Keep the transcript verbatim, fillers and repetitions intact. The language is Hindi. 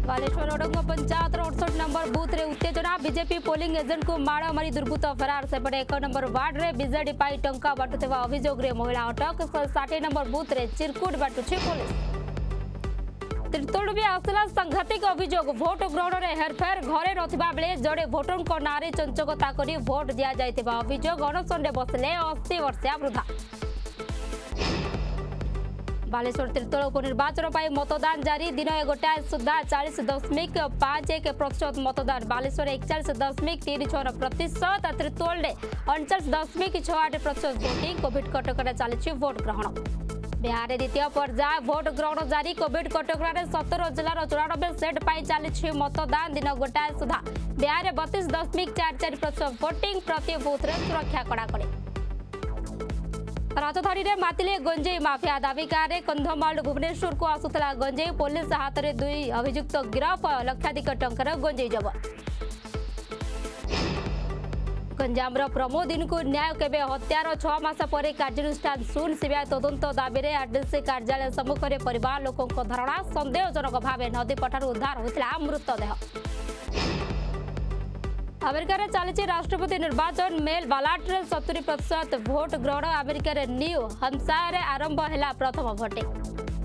बालेश्वर ओडंग पंचायत अड़सठ नंबर बूथ रे उत्तेजना बीजेपी पोलिंग एजेंट को माड़ मारी दुर्बृत्त फरार सेपटे एक नंबर वार्ड रे बीजेडी पाई टंका बाटुवा अभियोग रे महिला अटक षाठी नंबर बूथ रे चिरकुट बाटुछि पुलिस। त्रितोड़ भी आसला सांघातिक अभियोग भोट ग्रहण में हेरफेर घरे नथिबा बेले जड़े भोटर नारे चंचकता करी भोट दिया जायतिबा अभियोग अनशन बसले अस्सी वर्षिया वृद्धा। बालेश्वर त्रितोल उपनिर्वाचन पर मतदान जारी दिन गोटाए सुधा चालीस दशमिक पांच एक प्रतिशत मतदान बालेश्वर एकचाश दशमिक तीन छह प्रतिशत त्रितोल अड़चाश दशमिक छह आठ प्रतिशत भोटिंग कोविड कटक चली भोट ग्रहण। बिहार द्वितीय पर्याय भोट ग्रहण जारी कोविड कटक सतर जिलार चौरानबे सेट पर चली मतदान दिन गोटाए सुधा बिहार बतीस दशमिक चार चार प्रतिशत भोटिंग प्रति बूथ में सुरक्षा कड़ाकड़ी। राजधानी में मातिले गंजेई माफिया दाबिकार कंधमाल भुवनेश्वर को आसुला गंजेई पुलिस हाथ में दुई अभियुक्त गिरफ लक्षाधिक टंकार गंजेई जबत। गंजाम प्रमो दिन को न्याय केबे हत्यार छह मास पर कार्यानुष्ठान शून्य सीबीआई तदंत दाबी में आरडीसी कार्यालय सम्मुख में परिवार लोकों धारणा संदेहजनक भाव नदी पठार उद्धार होता मृतदेह। अमेरिका रे चली राष्ट्रपति निर्वाचन मेल बालाट रे सत्तरी प्रतिशत भोट ग्रहण अमेरिका रे न्यू हाम्पशायर आरंभ है प्रथम भोटिंग।